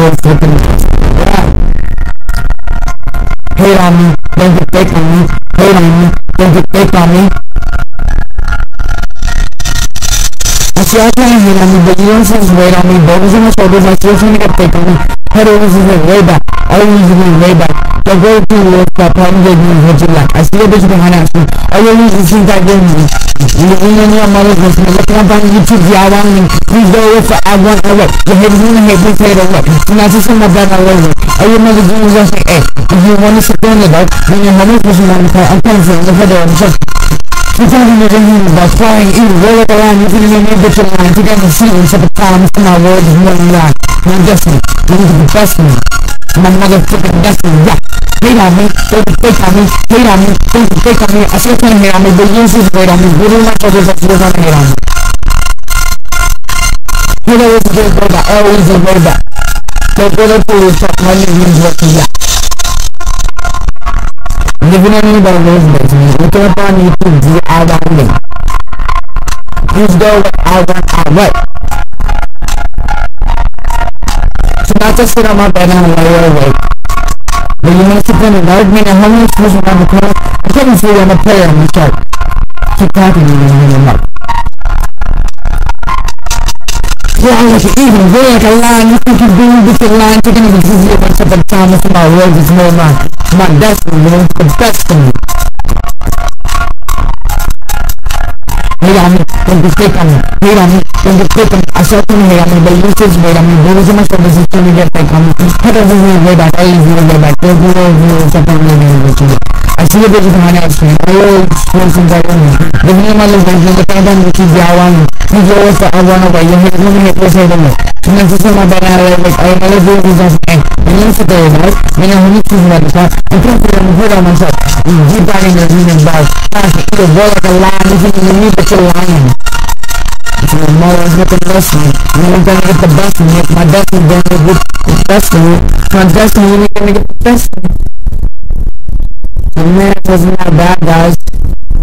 real flipping. Yeah. Hate on me, don't get fake on me. Hate on me, don't get fake on me. I see y'all trying to hate on me, but you don't seem to wait on me. Boulders on my shoulders, I still trying to get fake on me. Head over is like way back, all you need is like way back. Don't go through the work that problem get me what you like. I see a bitch behind us, all you need is think that you're me. You know your mother's listening, looking up on YouTube, yeah, I want me. Please go with the I want to work. The haters wanna hate, please hate or what. And that's just in my bed, I love it. All your mother doing is just like, hey, if you want to sit there in the dark, then your homeless person on the car, I'm coming for the header and just. You're talking to me about flying, eating, roll it around, you're thinking me, bitch, you're lying. Together, see you, except the time, for my word is more than that. My destiny, you need to be best for me. My motherfucking destiny, yeah. Hate on me, don't be fake on me. Hate on me, don't be fake on me. I see you're trying to hate on me, but you just wait on me. Literally my shoulders like you're trying to hate on me. You know what's a good way back, always a way back. Don't go there for yourself, my name is working, yeah. Living on me by those days, me. Looking up on YouTube, do I want me. Please go what I want, I want. So not just sit on my bed and lay awake. But you want to sit in the dark, man, a homeless person around the corner. I couldn't see you on the player on the chart. Keep talking to me and hang up. Yeah, like an even, go like a line, you think you're doing this a line, taking it easy a bunch of the time, it's my words, it's more my destiny, you know, it's the best for me. Hate on me, don't be fake on me. Hate on me, don't get fake on me. I saw someone hate on me, but you just wait on me. Boulders in my shoulders, it's trying to get fake on me. Head over here, way back, all you do is way back. Don't go over here, it's up on me, what you do. I see the bitches behind that screen, I always want some better than me. The me and my little friends, the kind of time that you do, I want me. You go with the I run away, your haters want me hate, please hate on me. So now just in my bed, and I like, I am never doing these on some and you sit there, right? Man, I'm really choosing at the top. I'm confident, I'm hurt on myself. You deep down in your human body. I can eat a boy like a lion, you think you need, but you're lying. It's my mother's looking less than me. I'm gonna get the best of me. My destiny gonna get the best of me. My destiny ain't gonna get the best of me. So man, it wasn't that bad, guys.